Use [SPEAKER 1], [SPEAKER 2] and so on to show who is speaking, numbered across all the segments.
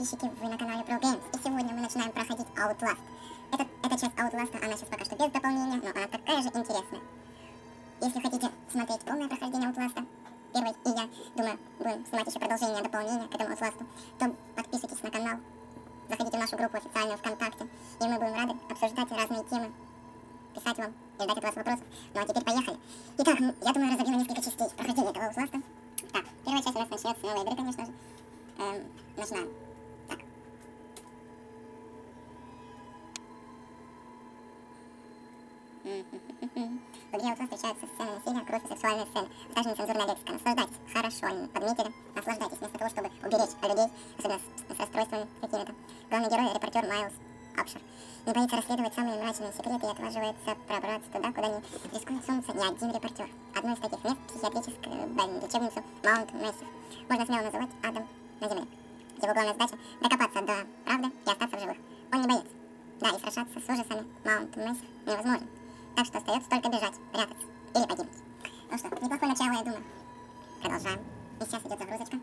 [SPEAKER 1] подписчики, вы на канале Pro Games, и сегодня мы начинаем проходить Outlast. Эта часть Outlast, она сейчас пока что без дополнения, но она такая же интересная. Если хотите смотреть полное прохождение Outlast, первой, и я думаю, будем снимать еще продолжение, дополнения к этому Outlast, то подписывайтесь на канал, заходите в нашу группу официальную ВКонтакте, и мы будем рады обсуждать разные темы, писать вам и ждать от вас вопросов. Ну а теперь поехали. Итак, я думаю, разобьем на несколько частей прохождения этого Outlast. Так, первая часть у нас начнется с новой игры, конечно же. Начинаем. Так. В игре Outlast встречаются сцены насилия, кровь и сексуальные сцены, а также нецензурная лексика. Наслаждайтесь. Хорошо, они подметили. Наслаждайтесь, вместо того, чтобы уберечь людей, особенно с расстройствами какими-то. Главный герой — репортер Майлз Апшер. Не боится расследовать самые мрачные секреты и отваживается пробраться туда, куда не рискует сунуться ни один репортер. Одно из таких мест — психиатрическая лечебницу Маунт Мэссив. Можно смело называть адом на земле. Его главная задача — докопаться до правды и остаться в живых. Он не боец. Да, и сражаться с ужасами Маунт Мэссив невозможно. Так что остается только бежать, прятаться или погибнуть. Ну что, неплохое начало, я думаю. Продолжаем. И сейчас идет загрузочка.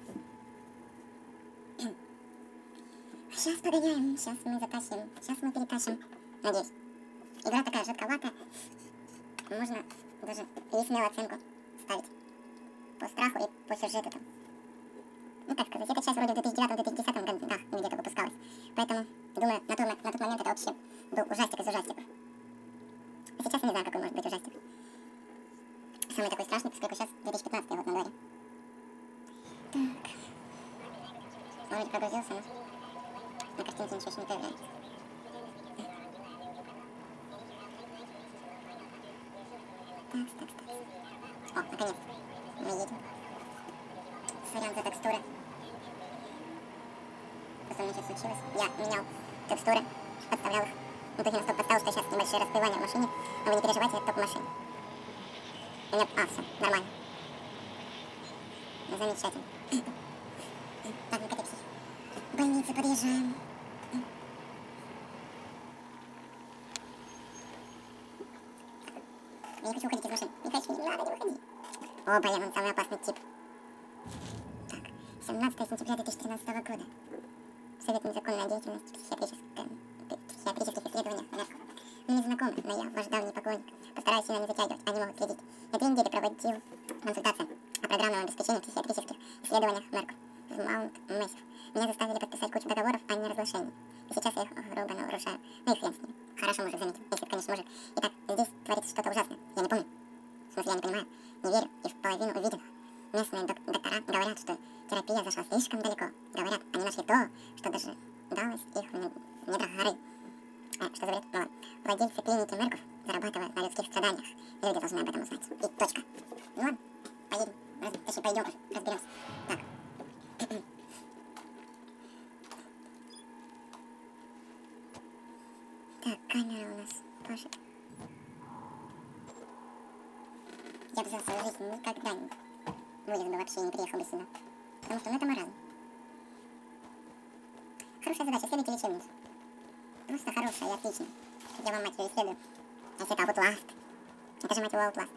[SPEAKER 1] Сейчас погоняем, сейчас мы затащим, сейчас мы перетащим. Надеюсь. Игра такая жидковатая. Можно даже и смело оценку ставить. По страху и по сюжету там. Ну как сказать, эта часть вроде в 2009-2010 годах где-то выпускалась. Поэтому, думаю, на тот момент это вообще был ужастик из ужастиков. А сейчас я не знаю, какой может быть ужастик. Самый такой страшный, поскольку сейчас 2015 год на дворе. Так. Он вроде прогрузился, но на картинке ничего еще не появляется. Так. О, наконец-то. Мы едем. Сорян за текстуры. Просто у меня что-то случилось. Я менял текстуры, подставлял их. В итоге настолько подставил, что сейчас небольшие расплывания в машине. Но вы не переживайте, это только в машине. У меня... все, нормально. Замечательно. Так, ну-ка, псих. В больницу подъезжаем. Я не хочу уходить из машины. Не хочу, не надо, не уходи. О, блин, он самый опасный тип. Так, 17 сентября 2013 года. Совет незаконной деятельности психиатрических исследований нарков. Мы не знакомы, но я ваш давний поклонник. Постараюсь сильно не затягивать, они могут следить. Я 2 недели проводил консультации о программном обеспечении психиатрических исследованиях нарков в Маунт Мэссив. Меня заставили подписать кучу договоров о неразглашении. И сейчас я их грубо нарушаю. Ну и хрен с ним. Хорошо, мужик заметил, если это, конечно, мужик. Итак, здесь творится что-то ужасное. Я не помню. В смысле, я не понимаю. Не верю и в половину увиденного. Местные доктора говорят, что терапия зашла слишком далеко. Говорят, они нашли то, что даже далось их в недрах горы. Что за бред? Ну ладно. Владельцы клиники Мерков зарабатывают на людских страданиях. И люди должны об этом узнать. И точка. Ну ладно, поедем. Точнее, пойдем уже, разберемся. Так. Так, камера у нас тоже. Я бы за свою жизнь никогда не вылез бы вообще и не приехал бы сюда. Потому что, ну, это маразм. Хорошая задача, исследуйте лечебницу. Просто хорошая и отличная. Я вам, мать ее, исследую. А если это Outlast? Это же, мать его, Outlast.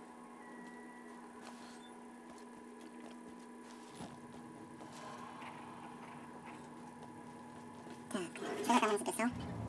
[SPEAKER 1] Так, что я там он записал?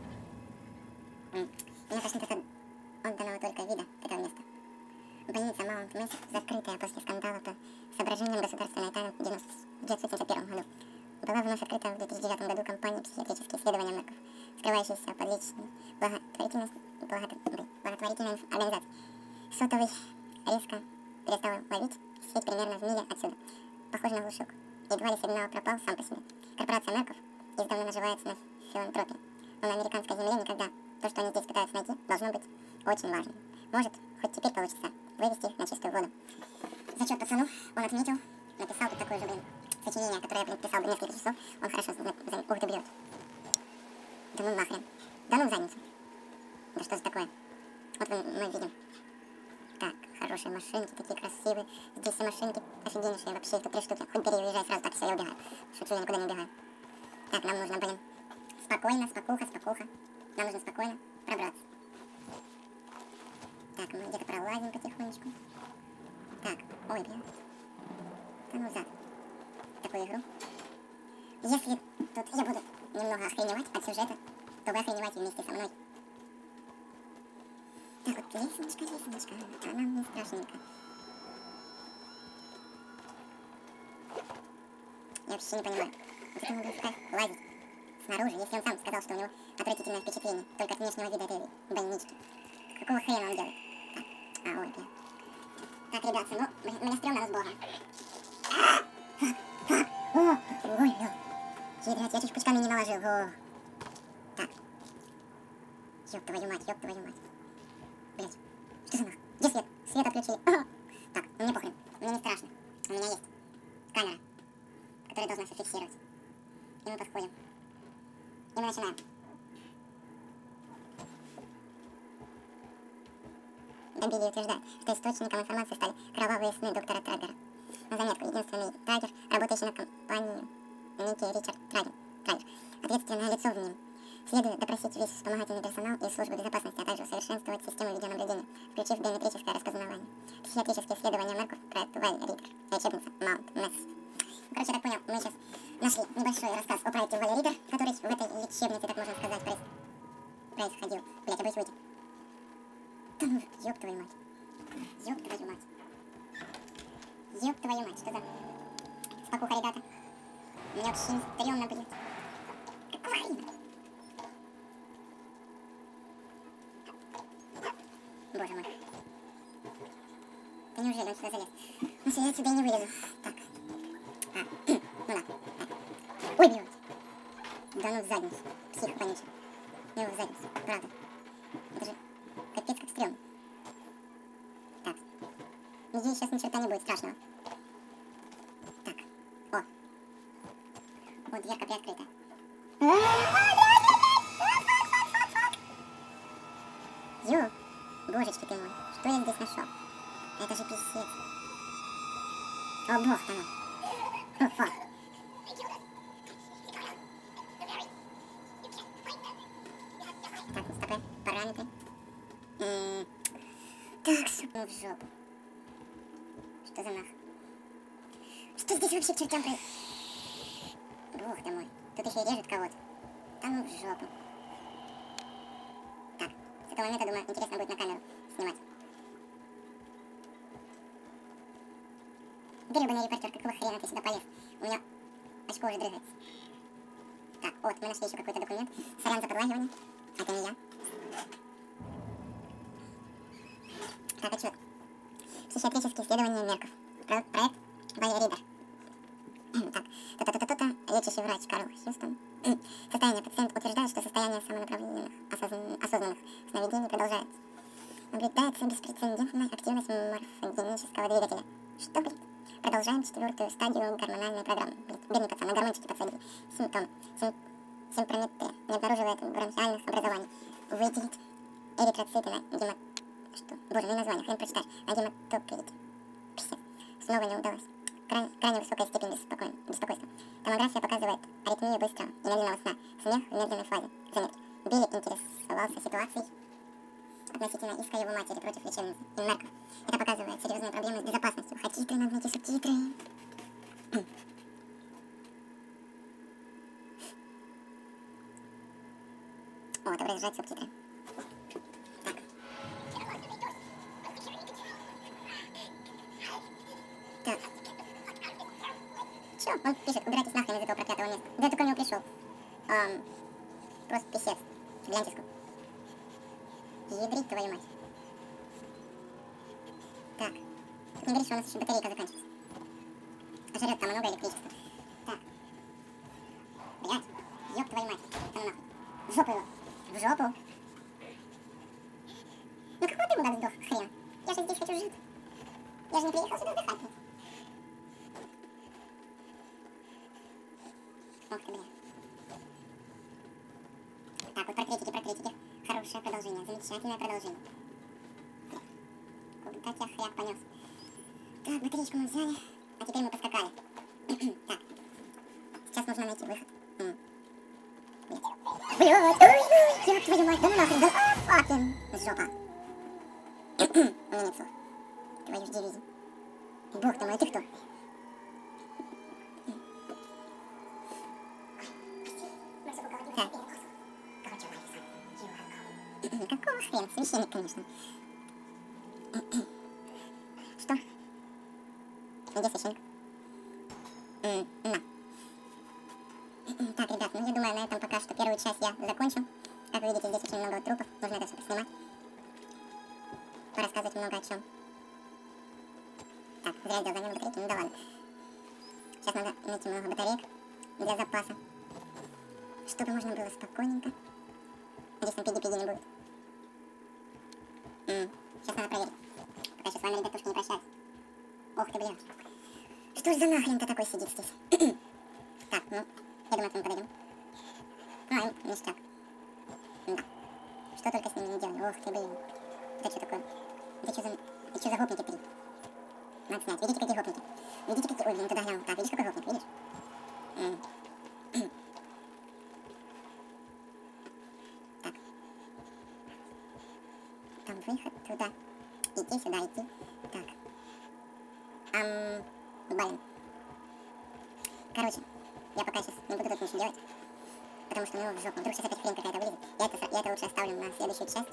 [SPEAKER 1] Меня тошнит от отданного только вида этого места. Больница Маунт Мэссив, закрытая после скандала по соображениям государственной тайны в 1971 году. Была вновь открыта в 2009 году компания «Психиатрические исследования нарков», скрывающаяся под личной благотворительной организацией. Сотовый резко перестал ловить, сеть примерно в миле отсюда. Похоже на глушилку. Едва ли сигнал пропал сам по себе. Корпорация нарков издавна наживается на филантропии. Но на американской земле никогда. То, что они здесь пытаются найти, должно быть очень важным. Может, хоть теперь получится вывести их на чистую воду. Зачет пацану он отметил, написал тут такое же, сочинение, которое я писал бы несколько часов. Он хорошо ух ты, бьет. Да ну нахрен. Да ну в задницу. Да что за такое? Вот мы видим. Так, хорошие машинки, такие красивые. Здесь все машинки офигеннейшие, вообще их тут 3 штуки. Хоть бери, уезжай сразу, так все, я убегаю. Шучу, я никуда не убегаю. Так, нам нужно, блин, спокойно, спокуха. Нам нужно спокойно пробраться. Так, мы где-то пролазим потихонечку. Так, ой, блин. Да ну зад. Такую игру. Если тут я буду немного охреневать от сюжета, то вы охреневаете вместе со мной. Так вот, лестничка, а нам не страшненько. Я вообще не понимаю, где ему будет лазить снаружи, если он сам сказал, что у него отвратительное впечатление только от внешнего вида этой больнички. Какого хрена он делает? Так, ой, блин. Так, ребята, ну, мне стрёмно, но с Богом. Ой, блин. Ядрёт, я чуть пучками не наложил. О. Так. Ёб твою мать. Блять, что за нах? Где свет? Свет отключили. Так, ну мне похрен, мне не страшно. У меня есть камера, которая должна все фиксировать. И мы подходим. И мы начинаем. Добили утверждает, что источником информации стали кровавые сны доктора Траггера. На заметку, единственный Траггер, работающий на компанию некий Ричард Траггер, ответственное лицо в нем. Следует допросить весь вспомогательный персонал и службу безопасности, а также усовершенствовать систему видеонаблюдения, включив биометрическое распознавание. Психиатрические исследования нарков проект Валь Ридер, лечебница Маунт Месс. Короче, я так понял, мы сейчас нашли небольшой рассказ о проекте Валь Ридер, который в этой лечебнице, так можно сказать, происходил. Блять, я боюсь выйти. Да ну, ёб твою мать. Ёб твою мать. Ёб твою мать, что за... Спокуха, ребята. Мне очень стрёмно, блядь. Какого хрена? Боже мой. Да неужели он сюда залез? Ну все, я отсюда и не вылезу. Так. Ну да. Ой, блядь. Да ну в задницу. Псих вонючий. Ну его в задницу. Правда. Это же капец как стрёмно. Так. Надеюсь, сейчас ни черта не будет страшного. Так. О. Вот дверка приоткрыта. Ё. Божечки ты мой. Что я здесь нашел? Это же писец. О, бог ты мой. О, фак. Так, стопы, параметры. Так, сука, в жопу. Что за нах? Что здесь вообще к чертям происходит? Бог ты мой. Тут еще и режет кого-то. Да ну в жопу. Так, с этого момента, думаю, интересно будет на камеру снимать. Гребаный репортер, какого хрена ты сюда полез? У меня очко уже дрыгается. Так, вот, мы нашли еще какой-то документ. Сорян за подлагивание. Это не я. Так, отчет. Психиатрические исследования Мерков. Проект Валь Ридер. Так, то-то, лечащий врач Карл Хьюстон. Состояние пациента утверждает, что состояние самонаправленных осознанных сновидений продолжается. Наблюдается беспрецедентная активность морфогенического двигателя. Что, блин? Продолжаем 4-ю стадию гормональной программы. Бедный пацан, на гормончики подсадили. Симптом. Симпрометрия. Не обнаруживает бронхиальных образований. Выделить эритроциты на гемат... Что? Боже, не название, хрен прочитать. На гематокрите. Писец. Снова не удалось. Крайне высокая степень беспокойства. Томография показывает аритмию быстрого и медленного сна. Смех в медленной фазе. Заметки. Билли интересовался ситуацией относительно иска его матери против лечебницы Мерков. Это показывает серьезные проблемы с безопасностью. Хотите, надо найти субтитры. О, отображать субтитры. Так. Так. Чё? Он пишет, убирайтесь нахрен из этого проклятого места. Да я только в него пришел. Просто писец. Гляньте-ка. Ядрить твою мать. Так. Тут не говорит, что у нас еще батарейка заканчивается. А жрет там много электричества. Так. Блять. Ёб твою мать. Да ну нахуй. В жопу его. В жопу. Ну какого ты мудак сдох, хрен? Я же здесь хочу жить. Я же не приехал сюда отдыхать. Ох ты, бля. Так, вот портретики. Хорошее продолжение, замечательное продолжение. Куда тебя хряк понес? Так, батареечку мы взяли, а теперь мы поскакали. Так, сейчас нужно найти выход. Нет. Блядь, ой, ёб твою мать, да ну нахрен, да факин, жопа. У меня нет слов. Твою ж дивизию. Бог ты мой, ты кто? хрен? Священник, конечно. Что? Где священник? На. Так, ребят, ну я думаю, на этом пока что первую часть я закончу. Как вы видите, здесь очень много трупов. Нужно это все поснимать. Порассказывать много о чем. Так, зря сделал замена батарейки, ну да ладно. Сейчас надо найти много батареек для запаса. Чтобы можно было спокойненько. Надеюсь, там пиги не будет. Сейчас надо проверить. Пока сейчас с вами, ребятушки, не прощаюсь. Ох ты, блин. Что ж за нахрен-то такой сидит здесь? Так, ну, я думаю, к нему подойдем. Ништяк. Да. Что только с ними не делали. Ох ты, блин. Это что такое? Это что за гопники три? Надо снять. Видите, какие гопники? Видите, какие... Ой, блин, туда глянул. Так, видишь, какой гопник, видишь? Так. Там выход туда. Идти сюда, идти. Так. Блин. Короче, я пока сейчас не буду тут ничего делать. Потому что, ну, в жопу. Вдруг сейчас опять хрень какая-то вылезет. Я это лучше оставлю на следующую часть.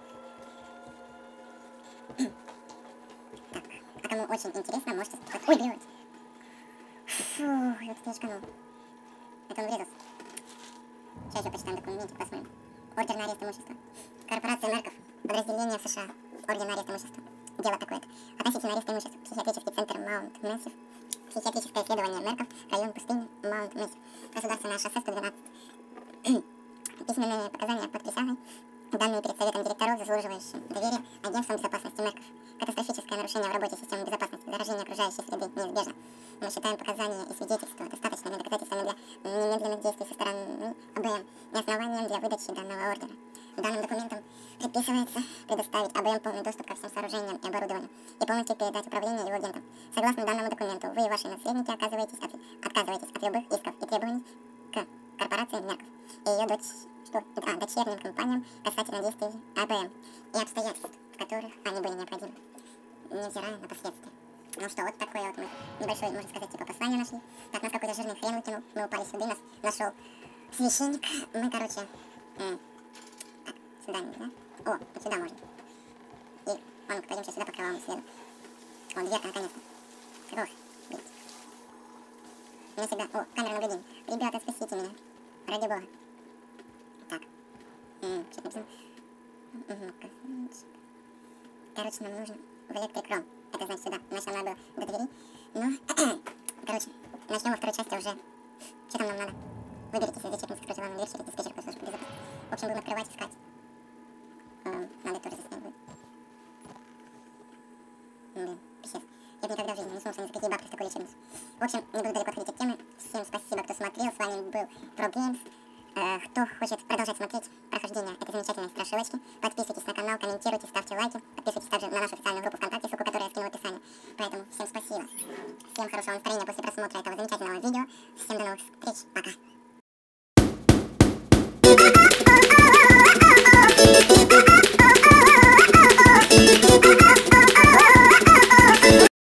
[SPEAKER 1] Так, а кому очень интересно, можете... Ой, блядь! Фу, я тут не очканул. Это он врезался. Сейчас еще почитаем документик, посмотрим. Ордер на арест имущества. Корпорация Мерков. Подразделение США. Ордер на арест имущества. Дело такое-то. Относительно ареста имущества. Психиатрический центр Маунт Мэссив. Психиатрическое исследование Мерков. Район пустыни Маунт Мэссив. Государственное шоссе 112. Письменные показания под присягой. Данные перед советом директоров, заслуживающие доверия агентством безопасности Мерков. Катастрофическое нарушение в работе системы безопасности. Заражение окружающей среды неизбежно. Мы считаем показания и свидетельства достаточными доказательствами для немедленных действий со стороны АБМ и основанием для выдачи данного ордера. Данным документом предписывается предоставить АБМ полный доступ ко всем сооружениям и оборудованию и полностью передать управление его агентам. Согласно данному документу, вы и ваши наследники отказываетесь от любых исков и требований к корпорации Мерков и ее дочерним компаниям касательно действий АБМ и обстоятельств, в которых они были необходимы, невзирая на последствия. Ну что, вот такое вот мы небольшое, можно сказать, типа послание нашли. Так, нас какой-то жирный хрен вытянул, мы упали сюда, нас нашел священник. Мы, короче, так, сюда нельзя. О, вот сюда можно. И, ладно, пойдем сейчас сюда по кровавому следу. О, дверка, наконец-то. Ох, блядь. Меня всегда... О, камера наблюдения. Ребята, спасите меня. Ради бога. Так. Что написано? Короче, нам нужно в электрикром. Это значит сюда. Сначала надо было до двери. Но, короче, начнем во второй части уже. Что там нам надо? Выберитесь из зачеркнуться скрыть главную дверь через диспетчерскую службу безопасности. В общем, будем открывать, искать. Надо тоже заснять будет. Блин, писец. Я бы никогда в жизни не сунулся ни за какие бабки в такую лечебницу. В общем, не буду далеко отходить от темы. Всем спасибо, кто смотрел. С вами был ProGames. Кто хочет продолжать смотреть прохождение этой замечательной страшилочки, подписывайтесь на канал, комментируйте, ставьте лайки, подписывайтесь также на нашу официальную группу ВКонтакте, ссылку которой я скину в описании. Поэтому всем спасибо, всем хорошего настроения после просмотра этого замечательного видео